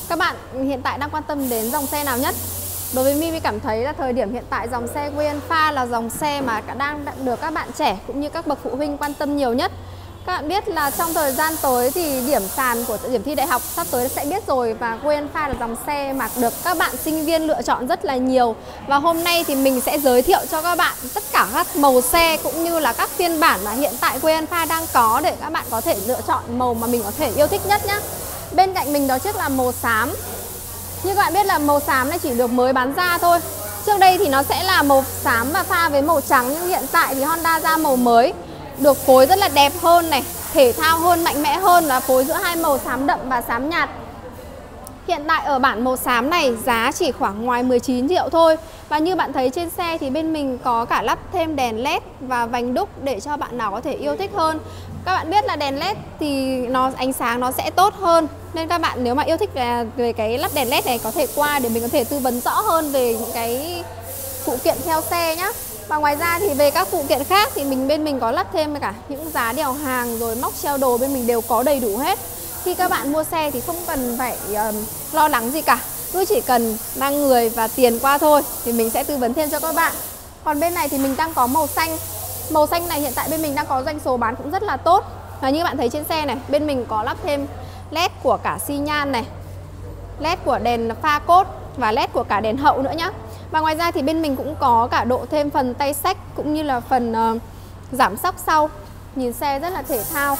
Các bạn hiện tại đang quan tâm đến dòng xe nào nhất? Đối với My cảm thấy là thời điểm hiện tại dòng xe Grandpha là dòng xe mà đang được các bạn trẻ cũng như các bậc phụ huynh quan tâm nhiều nhất. Các bạn biết là trong thời gian tới thì điểm sàn của điểm thi đại học sắp tới sẽ biết rồi, và Grandpha là dòng xe mà được các bạn sinh viên lựa chọn rất là nhiều. Và hôm nay thì mình sẽ giới thiệu cho các bạn tất cả các màu xe cũng như là các phiên bản mà hiện tại Grandpha đang có để các bạn có thể lựa chọn màu mà mình có thể yêu thích nhất nhé. Bên cạnh mình đó chiếc là màu xám. Như các bạn biết là màu xám này chỉ được mới bán ra thôi. Trước đây thì nó sẽ là màu xám và pha với màu trắng, nhưng hiện tại thì Honda ra màu mới, được phối rất là đẹp hơn này, thể thao hơn, mạnh mẽ hơn, là phối giữa hai màu xám đậm và xám nhạt. Hiện tại ở bản màu xám này giá chỉ khoảng ngoài 19 triệu thôi. Và như bạn thấy trên xe thì bên mình có cả lắp thêm đèn LED và vành đúc để cho bạn nào có thể yêu thích hơn. Các bạn biết là đèn LED thì ánh sáng nó sẽ tốt hơn, nên các bạn nếu mà yêu thích về cái lắp đèn LED này có thể qua để mình có thể tư vấn rõ hơn về những cái phụ kiện theo xe nhé. Và ngoài ra thì về các phụ kiện khác thì bên mình có lắp thêm cả những giá đèo hàng rồi móc treo đồ, bên mình đều có đầy đủ hết. Khi các bạn mua xe thì không cần phải lo lắng gì cả, cứ chỉ cần mang người và tiền qua thôi thì mình sẽ tư vấn thêm cho các bạn. Còn bên này thì mình đang có màu xanh. Màu xanh này hiện tại bên mình đang có doanh số bán cũng rất là tốt. Và như bạn thấy trên xe này, bên mình có lắp thêm LED của cả xi nhan này, LED của đèn pha cốt và LED của cả đèn hậu nữa nhá. Và ngoài ra thì bên mình cũng có cả độ thêm phần tay xách cũng như là phần giảm xóc sau. Nhìn xe rất là thể thao.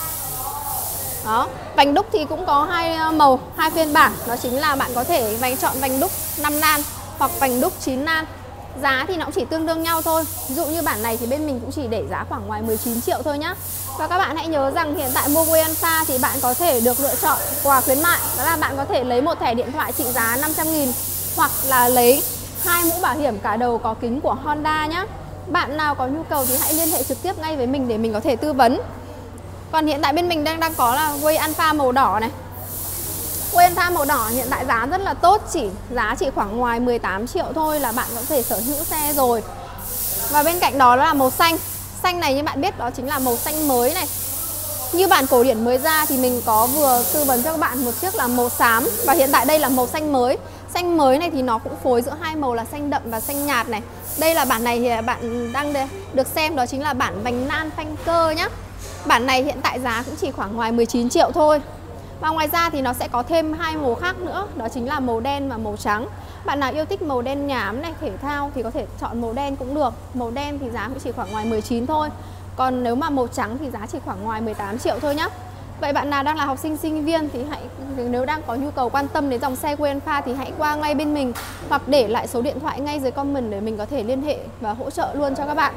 Đó, vành đúc thì cũng có hai màu, hai phiên bản. Đó chính là bạn có thể chọn vành đúc 5 nan hoặc vành đúc 9 nan. Giá thì nó cũng chỉ tương đương nhau thôi. Ví dụ như bản này thì bên mình cũng chỉ để giá khoảng ngoài 19 triệu thôi nhá. Và các bạn hãy nhớ rằng hiện tại mua Grandpha thì bạn có thể được lựa chọn quà khuyến mại. Đó là bạn có thể lấy một thẻ điện thoại trị giá 500.000 hoặc là lấy 2 mũ bảo hiểm cả đầu có kính của Honda nhá. Bạn nào có nhu cầu thì hãy liên hệ trực tiếp ngay với mình để mình có thể tư vấn. Còn hiện tại bên mình đang có là Grandpha màu đỏ này. Grandpha màu đỏ hiện tại giá rất là tốt, giá chỉ khoảng ngoài 18 triệu thôi là bạn có thể sở hữu xe rồi. Và bên cạnh đó là màu xanh. Xanh này như bạn biết đó chính là màu xanh mới này. Như bản cổ điển mới ra thì mình có vừa tư vấn cho các bạn một chiếc là màu xám, và hiện tại đây là màu xanh mới. Xanh mới này thì nó cũng phối giữa hai màu là xanh đậm và xanh nhạt này. Đây là bản này thì bạn đang được xem đó chính là bản vành nan phanh cơ nhá. Bản này hiện tại giá cũng chỉ khoảng ngoài 19 triệu thôi. Và ngoài ra thì nó sẽ có thêm hai màu khác nữa, đó chính là màu đen và màu trắng. Bạn nào yêu thích màu đen nhám này, thể thao thì có thể chọn màu đen cũng được. Màu đen thì giá cũng chỉ khoảng ngoài 19 thôi. Còn nếu mà màu trắng thì giá chỉ khoảng ngoài 18 triệu thôi nhá. Vậy bạn nào đang là học sinh, sinh viên thì nếu đang có nhu cầu quan tâm đến dòng xe Grandpha thì hãy qua ngay bên mình hoặc để lại số điện thoại ngay dưới comment để mình có thể liên hệ và hỗ trợ luôn cho các bạn.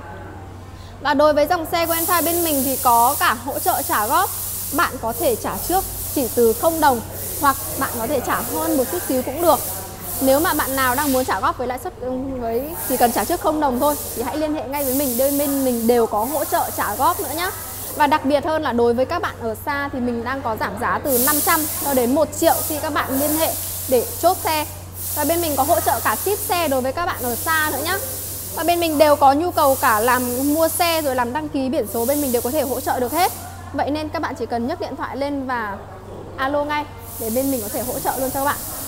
Và đối với dòng xe Grandpha bên mình thì có cả hỗ trợ trả góp. Bạn có thể trả trước chỉ từ 0 đồng hoặc bạn có thể trả hơn một chút xíu cũng được. Nếu mà bạn nào đang muốn trả góp với lãi suất chỉ cần trả trước 0 đồng thôi thì hãy liên hệ ngay với mình, bên mình đều có hỗ trợ trả góp nữa nhé. Và đặc biệt hơn là đối với các bạn ở xa thì mình đang có giảm giá từ 500 cho đến 1 triệu khi các bạn liên hệ để chốt xe. Và bên mình có hỗ trợ cả ship xe đối với các bạn ở xa nữa nhé. Và bên mình đều có nhu cầu cả làm mua xe rồi làm đăng ký biển số, bên mình đều có thể hỗ trợ được hết. Vậy nên các bạn chỉ cần nhấc điện thoại lên và alo ngay để bên mình có thể hỗ trợ luôn cho các bạn.